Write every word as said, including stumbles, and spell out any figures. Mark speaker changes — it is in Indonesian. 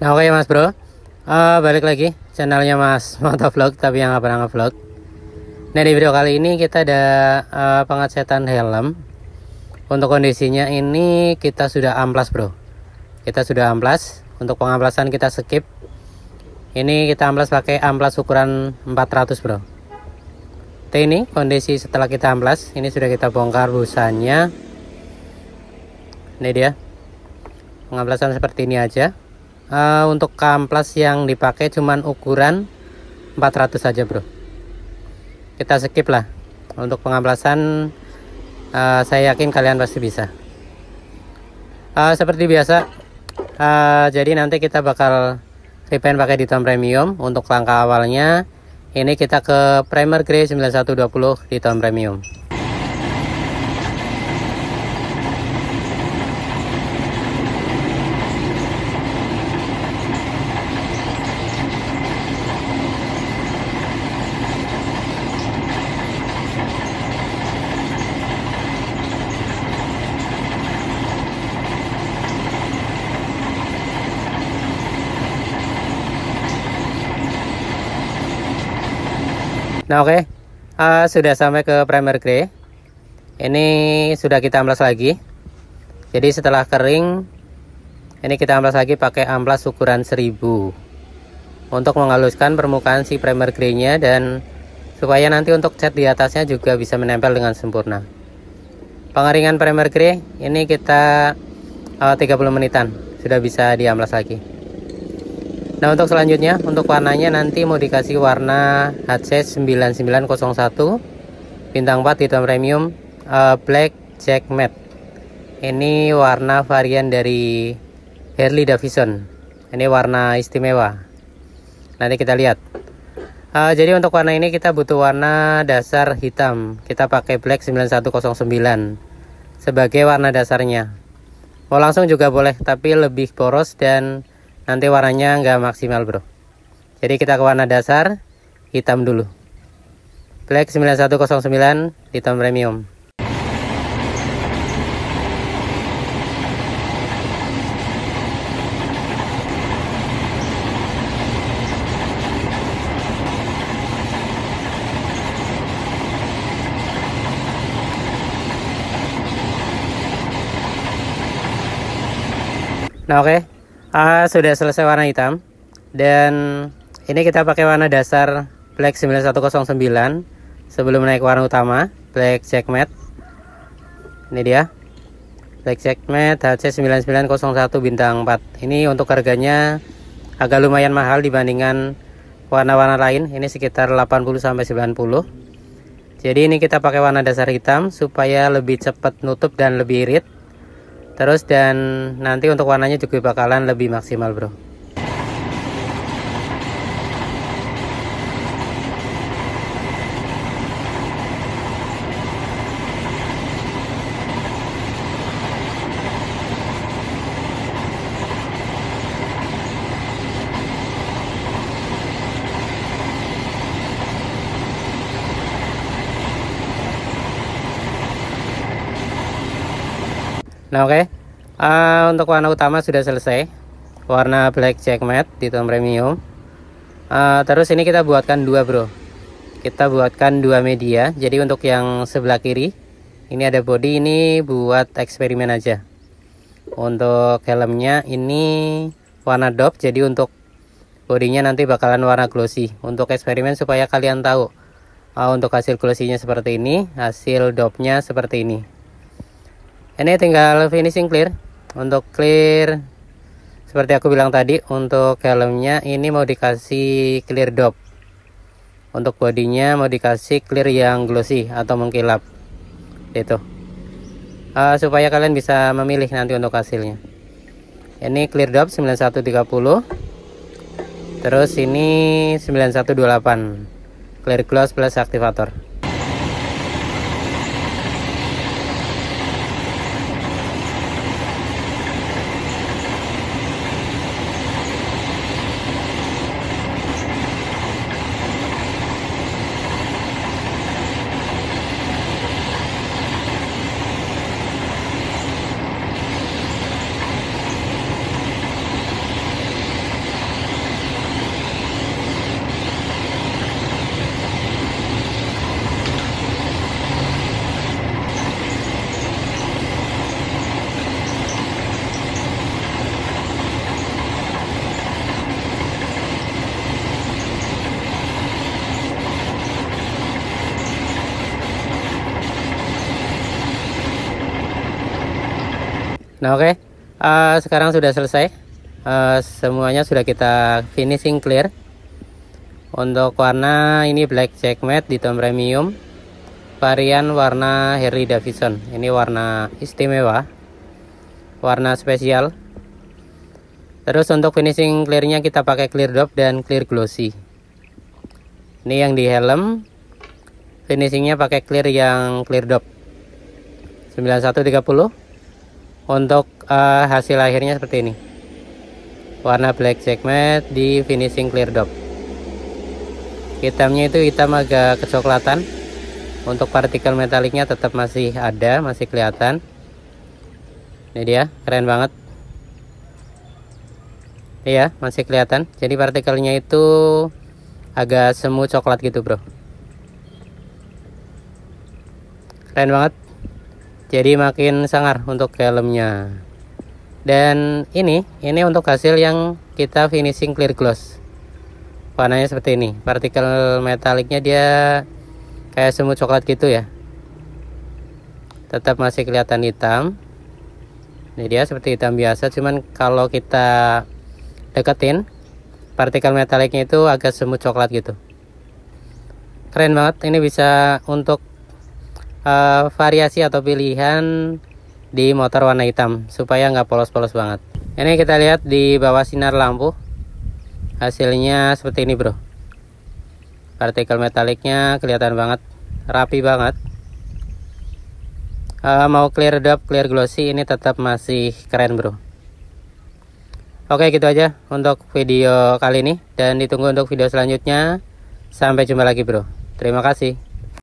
Speaker 1: Nah oke Mas Bro, uh, balik lagi channelnya Mas Motovlog tapi yang nggak pernah ngevlog. Nah di video kali ini kita ada uh, pengecetan helm. Untuk kondisinya ini kita sudah amplas bro. Kita sudah amplas. Untuk pengamplasan kita skip. Ini kita amplas pakai amplas ukuran empat ratus bro. Oke, ini kondisi setelah kita amplas. Ini sudah kita bongkar busanya. Ini dia. Pengamplasan seperti ini aja. Uh, untuk amplas yang dipakai cuman ukuran empat ratus saja bro. Kita skip lah. Untuk pengamplasan uh, saya yakin kalian pasti bisa. uh, Seperti biasa, uh, jadi nanti kita bakal repaint pakai di tone premium. Untuk langkah awalnya ini kita ke primer grey sembilan satu dua nol di tone premium. Nah oke, okay. uh, sudah sampai ke primer grey. Ini sudah kita amplas lagi. Jadi setelah kering, ini kita amplas lagi pakai amplas ukuran seribu untuk menghaluskan permukaan si primer grey-nya dan supaya nanti untuk cat di atasnya juga bisa menempel dengan sempurna. Pengeringan primer grey ini kita uh, tiga puluh menitan sudah bisa diamplas lagi. Nah untuk selanjutnya, untuk warnanya nanti mau dikasih warna H C sembilan sembilan nol satu bintang empat di tone premium, uh, black jack matte. Ini warna varian dari Harley Davidson. Ini warna istimewa. Nanti kita lihat. Uh, jadi untuk warna ini kita butuh warna dasar hitam. Kita pakai black sembilan satu nol sembilan sebagai warna dasarnya. Mau langsung juga boleh, tapi lebih boros dan nanti warnanya nggak maksimal bro. Jadi kita ke warna dasar hitam dulu, black sembilan satu nol sembilan di tone premium. Nah oke, okay. Uh, sudah selesai warna hitam dan ini kita pakai warna dasar black sembilan satu nol sembilan sebelum naik warna utama black jack matte. Ini dia black jack matte H C sembilan sembilan nol satu bintang empat. Ini untuk harganya agak lumayan mahal dibandingkan warna-warna lain. Ini sekitar delapan puluh sampai sembilan puluh. Jadi ini kita pakai warna dasar hitam supaya lebih cepat nutup dan lebih irit. Terus dan nanti untuk warnanya juga bakalan lebih maksimal bro. Nah oke, okay. uh, untuk warna utama sudah selesai, warna black jack matte di tone premium. Uh, terus ini kita buatkan dua bro, kita buatkan dua media. Jadi untuk yang sebelah kiri ini ada body, ini buat eksperimen aja. Untuk helmnya ini warna dope, jadi untuk bodinya nanti bakalan warna glossy. Untuk eksperimen supaya kalian tahu uh, untuk hasil glossy-nya seperti ini, hasil dope-nya seperti ini. Ini tinggal finishing clear. Untuk clear seperti aku bilang tadi, untuk helmnya ini mau dikasih clear dope. Untuk bodinya mau dikasih clear yang glossy atau mengkilap. Itu uh, supaya kalian bisa memilih nanti untuk hasilnya. Ini clear dope sembilan satu tiga nol. Terus ini sembilan satu dua delapan clear gloss plus aktivator. Nah oke, okay. uh, sekarang sudah selesai, uh, semuanya sudah kita finishing clear. Untuk warna ini black jack matte di tone premium, varian warna Harley Davidson. Ini warna istimewa, warna spesial. Terus untuk finishing clearnya kita pakai clear drop dan clear glossy. Ini yang di helm, finishingnya pakai clear yang clear drop sembilan satu tiga nol. Untuk uh, hasil akhirnya seperti ini, warna black jack matte di finishing clear drop. Hitamnya itu hitam agak kecoklatan. Untuk partikel metaliknya tetap masih ada, masih kelihatan. Ini dia, keren banget. Iya, masih kelihatan. Jadi partikelnya itu agak semu coklat gitu, bro. Keren banget. Jadi makin sangar untuk helmnya. Dan ini, ini untuk hasil yang kita finishing clear gloss. Warnanya seperti ini. Partikel metaliknya dia kayak semu coklat gitu ya. Tetap masih kelihatan hitam. Ini dia seperti hitam biasa, cuman kalau kita deketin, partikel metaliknya itu agak semu coklat gitu. Keren banget. Ini bisa untuk Uh, variasi atau pilihan di motor warna hitam supaya nggak polos-polos banget. Ini kita lihat di bawah sinar lampu, hasilnya seperti ini, bro. Partikel metaliknya kelihatan banget, rapi banget. Uh, mau clear drop, clear glossy, ini tetap masih keren, bro. Oke, gitu aja untuk video kali ini, dan ditunggu untuk video selanjutnya. Sampai jumpa lagi, bro. Terima kasih.